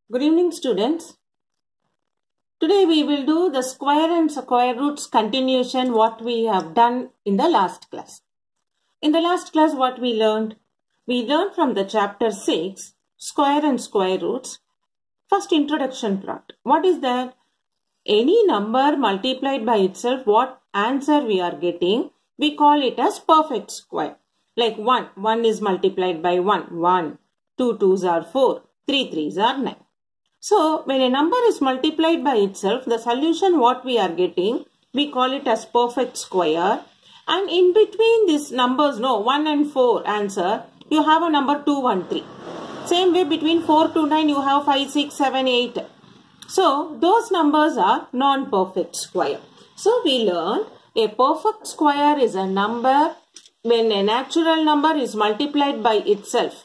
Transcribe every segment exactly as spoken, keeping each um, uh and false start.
Good evening, students. Today we will do the square and square roots continuation what we have done in the last class. In the last class what we learned? We learned from the chapter six, square and square roots. First introduction part. What is that? Any number multiplied by itself, what answer we are getting, we call it as perfect square. Like one. one is multiplied by one. one. two twos are four. three threes are nine. So, when a number is multiplied by itself, the solution what we are getting, we call it as perfect square. And in between these numbers, no, one and four answer, you have a number two, one, three. Same way between four to nine, you have five, six, seven, eight. So, those numbers are non-perfect square. So, we learned a perfect square is a number when a natural number is multiplied by itself.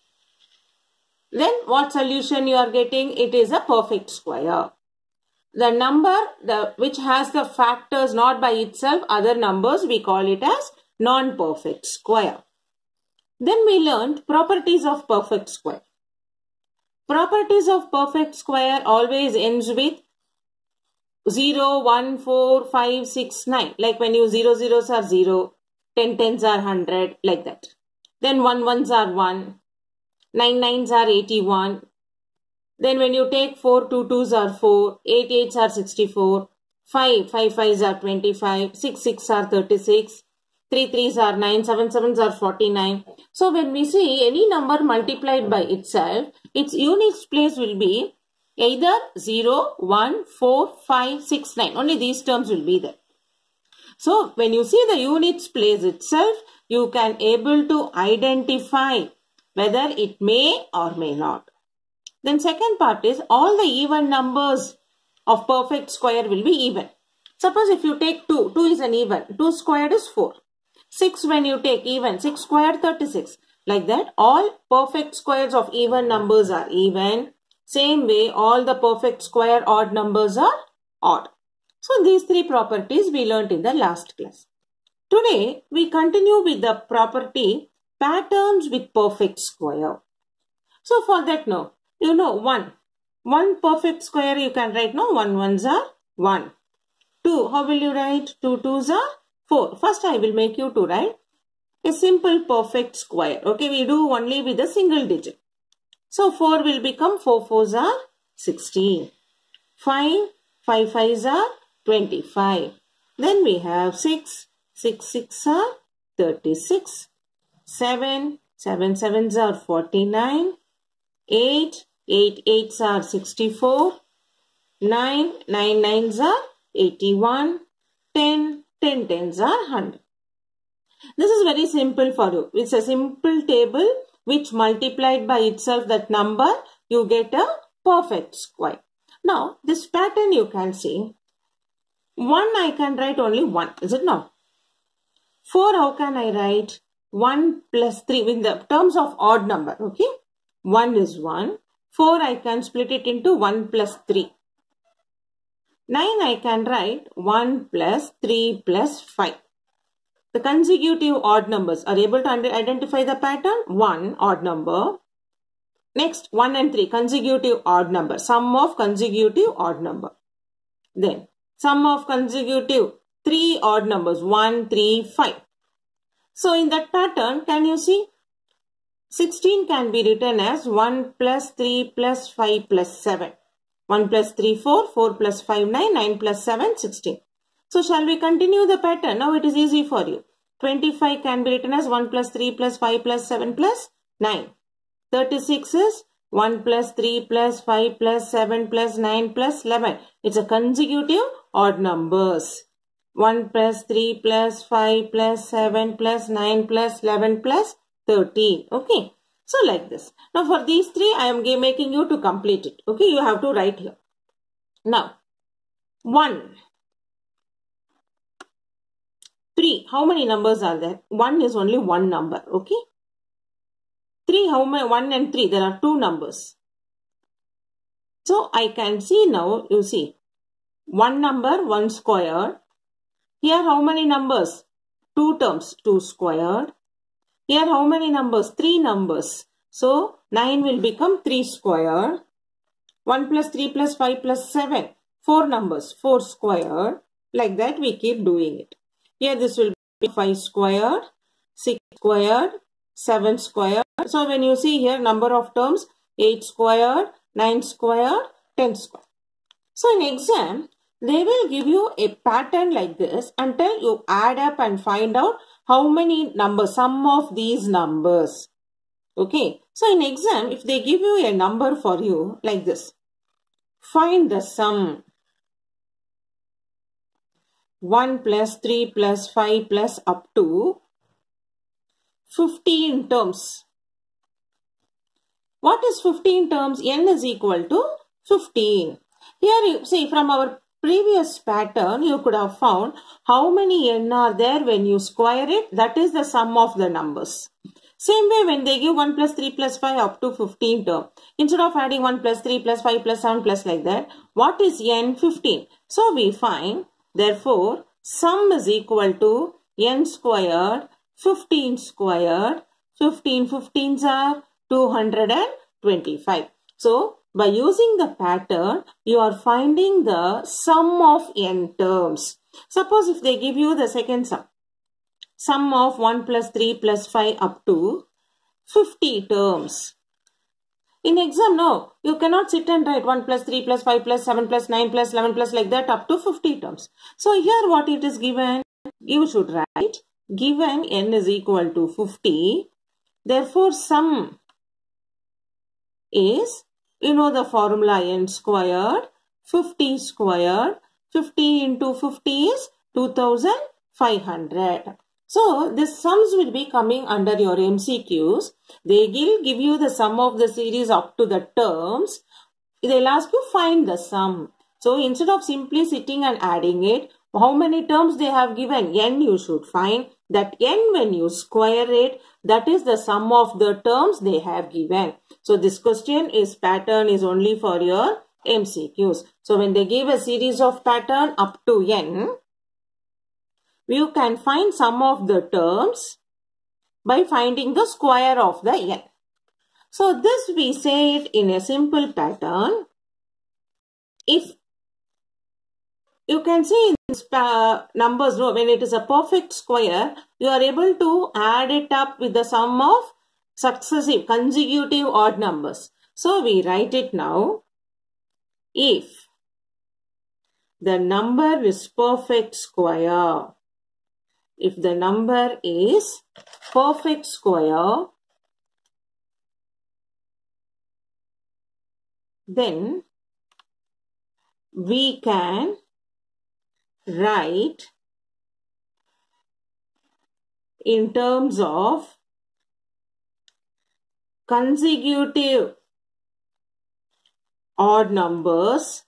Then what solution you are getting? It is a perfect square. The number the, which has the factors not by itself, other numbers, we call it as non-perfect square. Then we learned properties of perfect square. Properties of perfect square always ends with zero, one, four, five, six, nine. Like when you zero zeros are zero, ten tens are one hundred, like that. Then one ones are one. nine nines are eighty-one. Then when you take four, two twos are four, eight eights are sixty-four, five, five fives are twenty-five, six six are thirty-six, three threes are nine, seven sevens are forty-nine. So when we see any number multiplied by itself, its units place will be either zero, one, four, five, six, nine. Only these terms will be there. So when you see the units place itself, you can able to identify whether it may or may not. Then second part is all the even numbers of perfect square will be even. Suppose if you take two, two is an even, two squared is four. six when you take even, six squared thirty-six. Like that all perfect squares of even numbers are even. Same way all the perfect square odd numbers are odd. So these three properties we learnt in the last class. Today we continue with the property patterns with perfect square. So for that now, you know one. one perfect square you can write now, one ones are one. two, how will you write? two twos are four. First I will make you to write a simple perfect square. Okay, we do only with a single digit. So four will become four fours are sixteen. five, five fives are twenty-five. Then we have six, six six are thirty-six. seven, seven sevens are forty-nine, eight, eight eights are sixty-four, nine, nine nines are eighty-one, ten, ten tens are one hundred. This is very simple for you. It's a simple table which multiplied by itself that number, you get a perfect square. Now, this pattern you can see. one I can write only one, is it not? four how can I write? one plus three in the terms of odd number, okay? one is one. four I can split it into one plus three. nine I can write one plus three plus five. The consecutive odd numbers are able to identify the pattern. one odd number. Next one and three consecutive odd number. Sum of consecutive odd number. Then sum of consecutive three odd numbers. one, three, five. So in that pattern, can you see? sixteen can be written as one plus three plus five plus seven. one plus three, four. four plus five, nine. nine plus seven, sixteen. So shall we continue the pattern? Now it is easy for you. twenty-five can be written as one plus three plus five plus seven plus nine. thirty-six is one plus three plus five plus seven plus nine plus eleven. It's a consecutive odd numbers. one plus three plus five plus seven plus nine plus eleven plus thirteen. Okay. So like this. Now for these three I am making you to complete it. Okay. You have to write here. Now one. three. How many numbers are there? one is only one number. Okay. three. How many? one and three. There are two numbers. So I can see now. You see. one number. one squared. Here how many numbers? two terms, two squared. Here how many numbers? three numbers. So nine will become three squared. one plus three plus five plus seven. four numbers. four squared. Like that we keep doing it. Here this will be five squared, six squared, seven squared. So when you see here number of terms, eight squared, nine squared, ten squared. So in exam, they will give you a pattern like this until you add up and find out how many numbers, sum of these numbers. Okay. So in exam, if they give you a number for you like this, find the sum. one plus three plus five plus up to fifteen terms. What is fifteen terms? N is equal to fifteen. Here you see from our previous pattern, you could have found how many n are there when you square it. That is the sum of the numbers. Same way when they give one plus three plus five up to fifteen term. Instead of adding one plus three plus five plus seven plus like that, what is n? fifteen. So we find, therefore, sum is equal to n squared, fifteen squared. fifteen fifteens are two hundred twenty-five. So, by using the pattern, you are finding the sum of n terms. Suppose if they give you the second sum, sum of one plus three plus five up to fifty terms. In exam, no, you cannot sit and write one plus three plus five plus seven plus nine plus eleven plus like that up to fifty terms. So, here what it is given, you should write given n is equal to fifty. Therefore, sum is, you know the formula n squared, fifty squared, fifty into fifty is two thousand five hundred. So, this sums will be coming under your M C Qs. They will give you the sum of the series up to the terms. They will ask you find the sum. So, instead of simply sitting and adding it, how many terms they have given? N you should find. That n when you square it, that is the sum of the terms they have given. So, this question is pattern is only for your M C Qs. So, when they give a series of pattern up to n, you can find sum of the terms by finding the square of the n. So, this we say it in a simple pattern. If you can see in these uh, numbers, no, when it is a perfect square, you are able to add it up with the sum of successive consecutive odd numbers. So, we write it now. If the number is perfect square, if the number is perfect square, then we can write in terms of consecutive odd numbers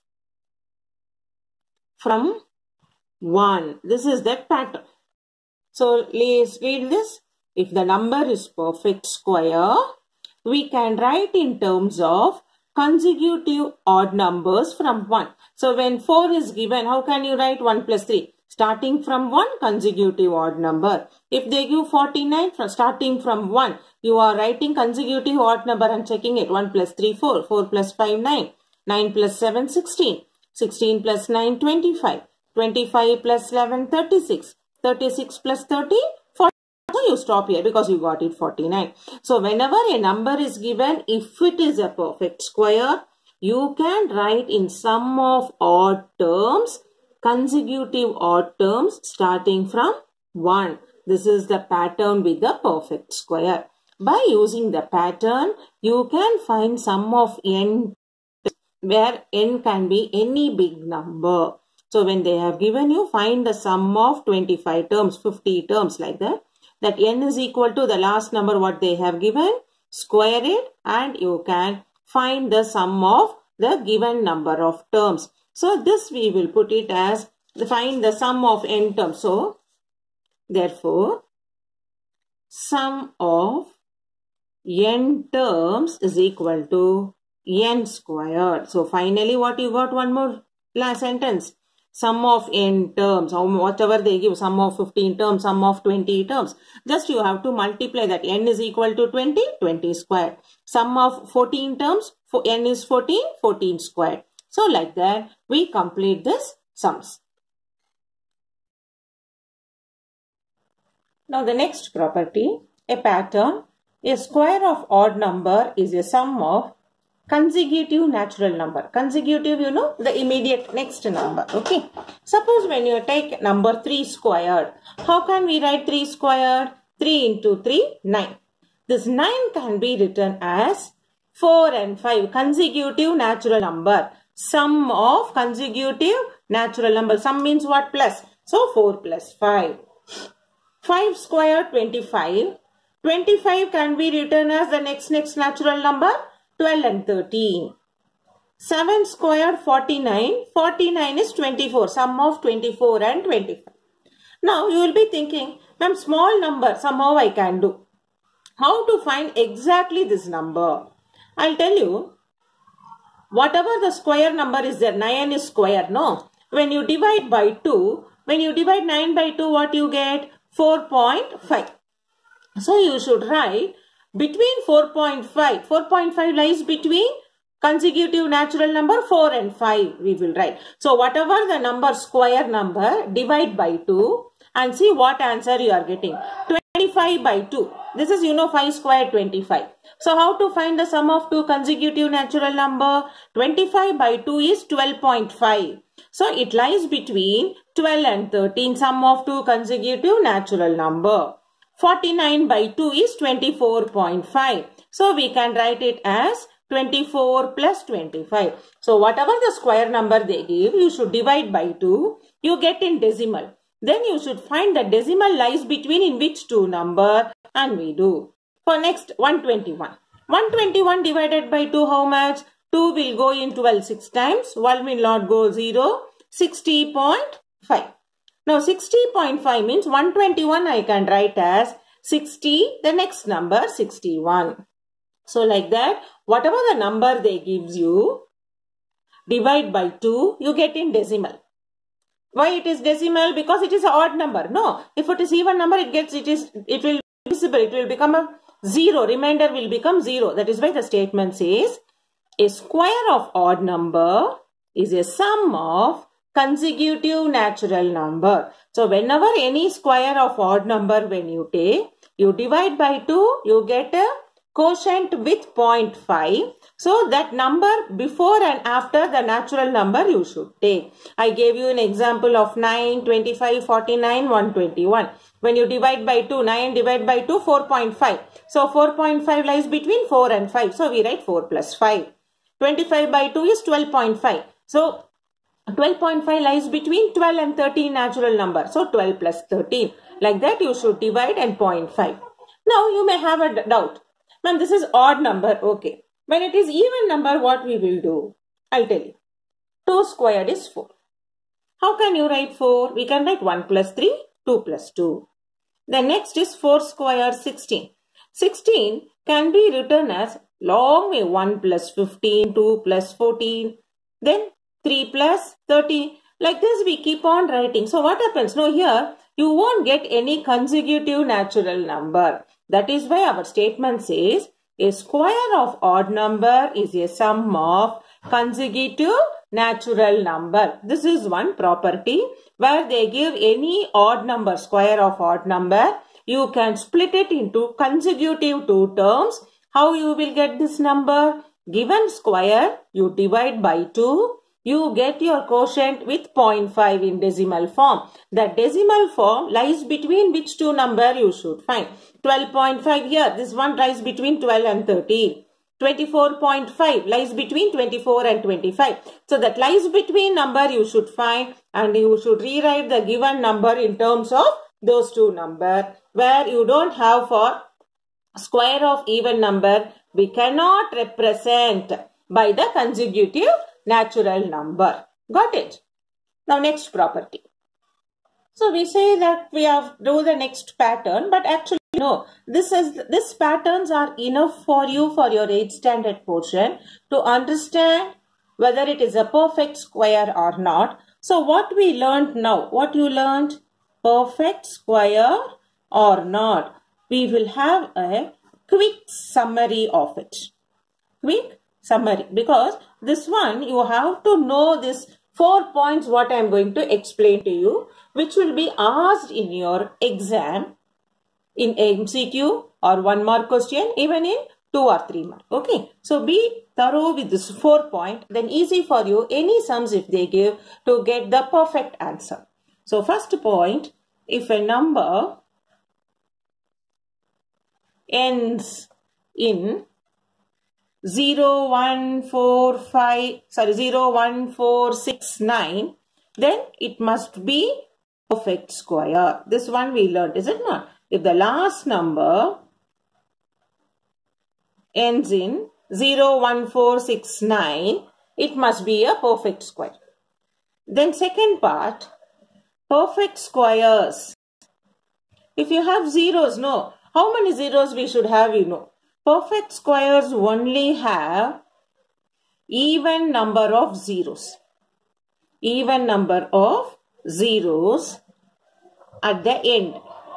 from one. This is that pattern. So, let's read this. If the number is perfect square, we can write in terms of consecutive odd numbers from one. So, when four is given, how can you write one plus three? Starting from one consecutive odd number. If they give forty-nine, from starting from one, you are writing consecutive odd number and checking it. one plus three, four. four plus five, nine. nine plus seven, sixteen. sixteen plus nine, twenty-five. twenty-five plus eleven, thirty-six. thirty-six plus thirty, forty. So, you stop here because you got it forty-nine. So, whenever a number is given, if it is a perfect square, you can write in sum of odd terms, consecutive odd terms starting from one. This is the pattern with the perfect square. By using the pattern, you can find sum of n where n can be any big number. So, when they have given you, find the sum of twenty-five terms, fifty terms like that. That n is equal to the last number what they have given, square it and you can find the sum of the given number of terms. So, this we will put it as find the sum of n terms. So, therefore, sum of n terms is equal to n squared. So, finally what you got? One more last sentence. Sum of n terms, whatever they give, sum of fifteen terms, sum of twenty terms. Just you have to multiply that. N is equal to twenty, twenty squared. Sum of fourteen terms, n is fourteen, fourteen squared. So like that we complete this sums. Now the next property, a pattern. A square of odd number is a sum of consecutive natural number. Consecutive, you know, the immediate next number. Okay. Suppose when you take number three squared, how can we write three squared? three into three, nine. This nine can be written as four and five, consecutive natural number. Sum of consecutive natural number. Sum means what? Plus. So four plus five. five squared, twenty-five. twenty-five can be written as the next next natural number, twelve and thirteen. seven squared, forty-nine. forty-nine is twenty-four. Sum of twenty-four and twenty-five. Now you will be thinking, ma'am, small number somehow I can do. How to find exactly this number? I'll tell you. Whatever the square number is there, nine is square, no? When you divide by two, when you divide nine by two, what you get? four point five. So you should write between four point five. four point five lies between consecutive natural number four and five we will write. So whatever the number, square number, divide by two and see what answer you are getting. twenty-five by two. This is, you know, five squared, twenty-five. So how to find the sum of two consecutive natural number? twenty-five by two is twelve point five. So it lies between twelve and thirteen, sum of two consecutive natural number. forty-nine by two is twenty-four point five. So we can write it as twenty-four plus twenty-five. So whatever the square number they give, you should divide by two. You get in decimal. Then you should find the decimal lies between in which two number, and we do. For next, one twenty-one. one twenty-one divided by two, how much? two will go in twelve six times. one will not go zero. sixty point five. Now sixty point five means one twenty-one I can write as sixty, the next number sixty-one. So like that, whatever the number they gives you, divide by two, you get in decimal. Why it is decimal? Because it is an odd number. No, if it is even number, it gets, it is, it will be visible. It will become a zero. Remainder will become zero. That is why the statement says, a square of odd number is a sum of consecutive natural number. So whenever any square of odd number when you take, you divide by two, you get a quotient with zero point five. So that number before and after the natural number you should take. I gave you an example of nine, twenty-five, forty-nine, one twenty-one. When you divide by two, nine divided by two, four point five. So four point five lies between four and five. So we write four plus five. twenty-five by two is twelve point five. So twelve point five lies between twelve and thirteen natural number. So twelve plus thirteen. Like that you should divide and zero point five. Now you may have a doubt. Ma'am, this is odd number. Okay. When it is even number, what we will do? I'll tell you. two squared is four. How can you write four? We can write one plus three, two plus two. The next is four squared, sixteen. sixteen can be written as long way one plus fifteen, two plus fourteen, then three plus thirteen. Like this we keep on writing. So what happens? No, here you won't get any consecutive natural number. That is why our statement says a square of odd number is a sum of consecutive natural number. This is one property where they give any odd number, square of odd number. You can split it into consecutive two terms. How you will get this number? Given square, you divide by two. You get your quotient with zero point five in decimal form. The decimal form lies between which two number you should find. twelve point five here. This one lies between twelve and thirteen. twenty-four point five lies between twenty-four and twenty-five. So that lies between number you should find, and you should rewrite the given number in terms of those two number. Where you don't have for square of even number, we cannot represent by the consecutive natural number. Got it? Now next property. So we say that we have do the next pattern, but actually no, this is this patterns are enough for you for your eighth standard portion to understand whether it is a perfect square or not. So what we learned now, what you learned, perfect square or not. We will have a quick summary of it. Quick summary, because this one you have to know this four points what I am going to explain to you, which will be asked in your exam in M C Q or one mark question, even in two or three mark. Okay, so be thorough with this four point, then easy for you any sums if they give to get the perfect answer. So first point, if a number ends in zero, one, four, five, sorry, zero, one, four, six, nine, then it must be perfect square. This one we learned, is it not? If the last number ends in zero, one, four, six, nine, it must be a perfect square. Then second part, perfect squares. If you have zeros, no. How many zeros we should have, you know? Perfect squares only have even number of zeros. Even number of zeros at the end.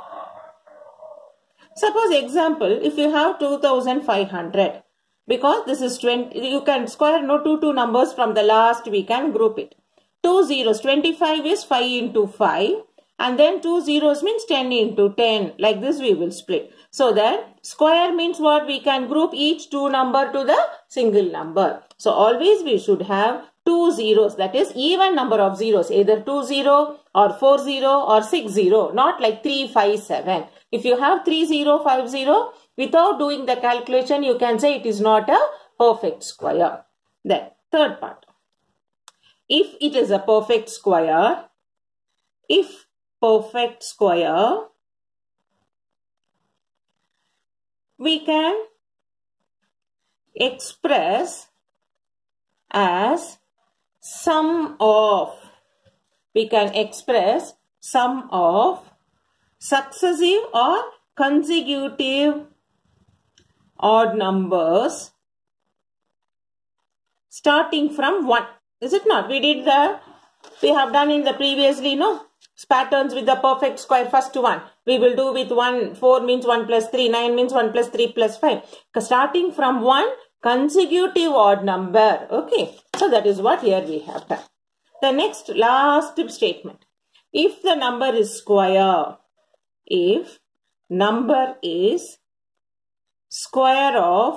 Suppose example, if you have two thousand five hundred, because this is twenty, you can square no two two numbers from the last, we can group it. Two zeros, twenty-five is five into five, and then two zeros means ten into ten. Like this we will split. So that square means what? We can group each two number to the single number. So always we should have two zeros, that is even number of zeros, either two zero or four zero or six zero, not like three five seven. If you have three zero five zero, without doing the calculation, you can say it is not a perfect square. Then third part, if it is a perfect square, if perfect square, we can express as sum of, we can express sum of successive or consecutive odd numbers starting from one. Is it not? We did the, we have done in the previously, no? Patterns with the perfect square. First one we will do with one. four means one plus three, nine means one plus three plus five. Starting from one consecutive odd number. Okay, so that is what here we have done. The next last statement, if the number is square, if number is square of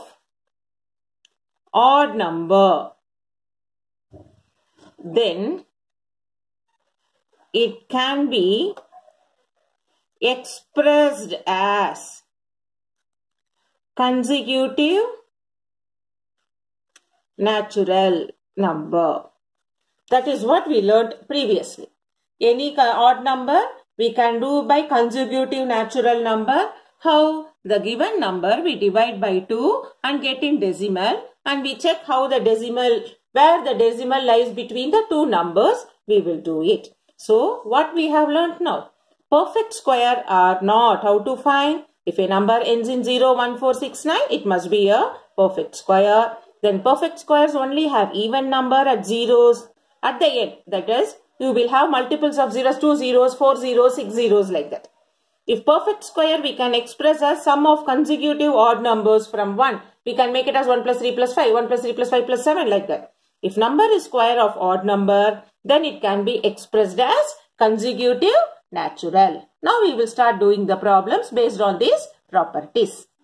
odd number, then it can be expressed as consecutive natural number. That is what we learned previously. Any odd number we can do by consecutive natural number. How? The given number we divide by two and get in decimal, and we check how the decimal, where the decimal lies between the two numbers, we will do it. So what we have learnt now? Perfect square are not. How to find? If a number ends in zero, one, four, six, nine, it must be a perfect square. Then perfect squares only have even number at zeros at the end. That is, you will have multiples of zeros, two zeros, four zeros, six zeros, like that. If perfect square, we can express as sum of consecutive odd numbers from one. We can make it as one plus three plus five, one plus three plus five plus seven, like that. If number is square of odd number, then it can be expressed as consecutive natural. Now we will start doing the problems based on these properties.